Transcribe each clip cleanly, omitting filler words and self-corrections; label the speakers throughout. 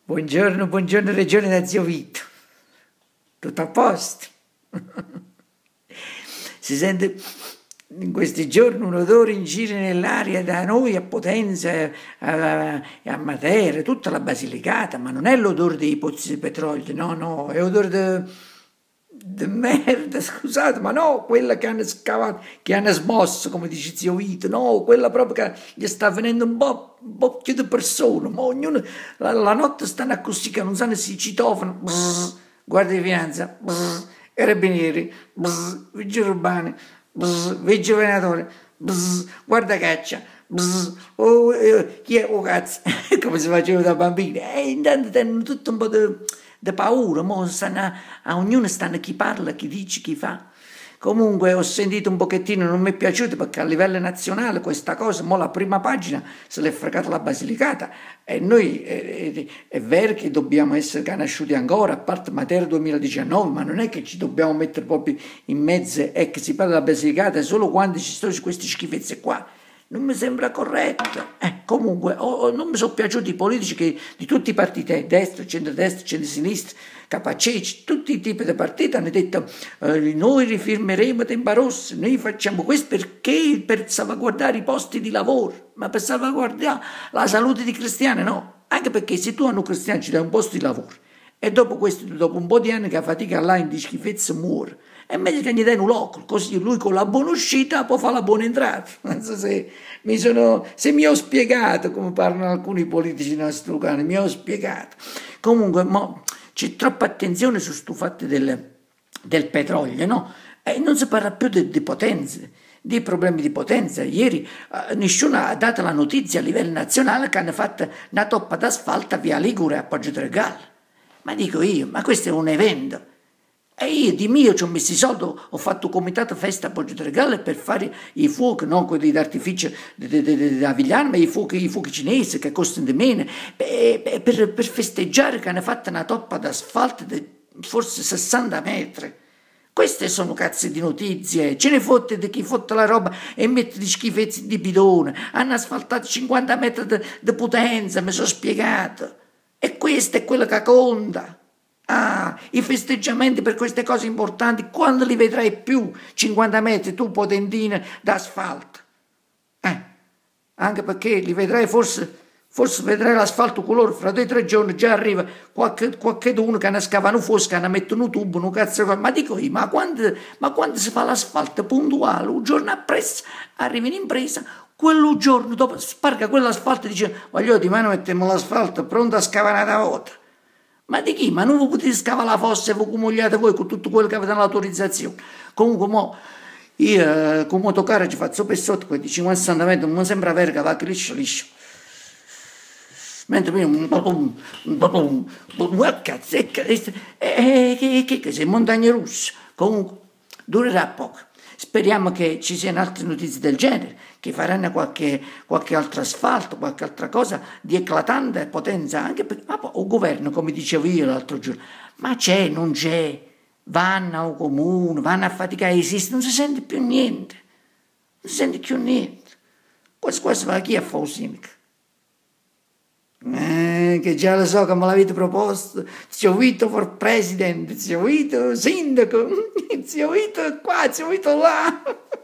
Speaker 1: Buongiorno, buongiorno Regione da Zio Vito. Tutto a posto? Si sente in questi giorni un odore in giro nell'aria da noi a Potenza, a Matera, tutta la Basilicata, ma non è l'odore dei pozzi di petrolio, no, è odore di merda, scusate, ma no, quella che hanno scavato, che hanno smosso, come dice Zio Vito, no, quella proprio che gli sta venendo un po' più di persone, ma ognuno, la notte stanno a così che non sanno se citofono, Guardia di Finanza, Carabinieri, Vigili Urbani, Vigili Venatori, Guarda Caccia, chi è o cazzo, come si faceva da bambini, e intanto hanno tutto un po' di paura, a ognuno stanno chi parla, chi dice, chi fa. Comunque ho sentito un pochettino, non mi è piaciuto perché a livello nazionale questa cosa, la prima pagina se l'è fregata la Basilicata e noi è vero che dobbiamo essere conosciuti ancora, a parte Matera 2019, ma non è che ci dobbiamo mettere proprio in mezzo e che si parla della Basilicata solo quando ci sono queste schifezze qua. Non mi sembra corretto. Comunque, non mi sono piaciuti i politici di tutti i partiti, destra, centrodestra, centrosinistra, KC, tutti i tipi di partiti hanno detto noi rifirmeremo Tempa Rossa, noi facciamo questo perché per salvaguardare i posti di lavoro, ma per salvaguardare la salute di cristiani no, anche perché se tu a un cristiano ci dai un posto di lavoro e dopo questo, dopo un po' di anni che fatica là in di schifezza muore, è meglio che gli dai un locro, così lui con la buona uscita può fare la buona entrata. Non so se mi ho spiegato come parlano alcuni politici nostri locali, mi ho spiegato. Comunque, c'è troppa attenzione su sto fatto del petrolio, no? E non si parla più di potenze, di problemi di potenza. Ieri nessuno ha dato la notizia a livello nazionale che hanno fatto una toppa d'asfalto via Ligure a Poggio Tregal. Ma dico io, ma questo è un evento. E io di mio ci ho messo i soldi, ho fatto un comitato festa a Poggio Tregal per fare i fuochi, non quelli d'artificio di Avigliano, ma i fuochi cinesi che costano di meno, per festeggiare che hanno fatto una toppa d'asfalto di forse 60 metri. Queste sono cazzo di notizie, ce ne fotte di chi fotte la roba e mette di schifezzi di bidone, hanno asfaltato 50 metri di potenza, mi sono spiegato. E questo è quello che conta. I festeggiamenti per queste cose importanti, quando li vedrai più? 50 metri, tu potentine d'asfalto. Anche perché li vedrai, forse vedrai l'asfalto colore, fra 2 o 3 giorni già arriva qualcuno che ne scava un fosco, ne mette un tubo, un cazzo. Ma dico io, ma quando si fa l'asfalto puntuale, un giorno appresso, arriva in impresa, quello giorno dopo sparga quell'asfalto e dice, voglio di mano mettiamo l'asfalto pronto a scavare una volta. Ma di chi? Ma non potete scavare la fossa e voi comugliate voi con tutto quello che avete l'autorizzazione. Comunque, io con motocarro ci faccio per sotto, quei 50 metri, non mi sembra vero che va liscio. Mentre che sei montagne russe. Comunque, durerà poco. Speriamo che ci siano altre notizie del genere, che faranno qualche altro asfalto, qualche altra cosa di eclatante potenza, anche perché il governo, come dicevo io l'altro giorno, ma c'è, non c'è, vanno al comune, vanno a faticare, esiste, non si sente più niente, non si sente più niente. Questo va chi a fare il sindaco? Che già lo so che me l'avete proposto, Zio Vito for president, Zio Vito sindaco, Zio Vito qua, Zio Vito là,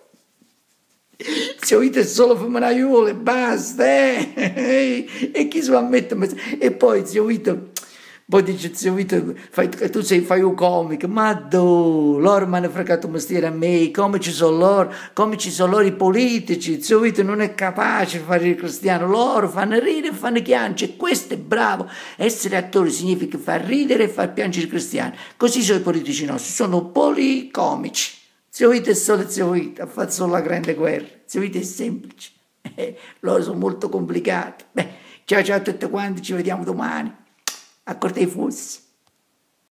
Speaker 1: Zio Vito è solo femminaiuolo e basta, e chi si va a mettere, e poi Zio Vito, poi dice Zio Vito, tu fai un comico, ma loro mi hanno fregato un mestiere a me, come ci sono loro i politici, Zio Vito non è capace di fare il cristiano, loro fanno ridere e fanno piangere, e questo è bravo, essere attore significa far ridere e far piangere i cristiani, così sono i politici nostri, sono policomici, Zio Vito è solo Zio Vito, ha fatto solo la grande guerra, Zio Vito è semplice, loro sono molto complicati, ciao a tutti quanti, ci vediamo domani. A corte i fossi.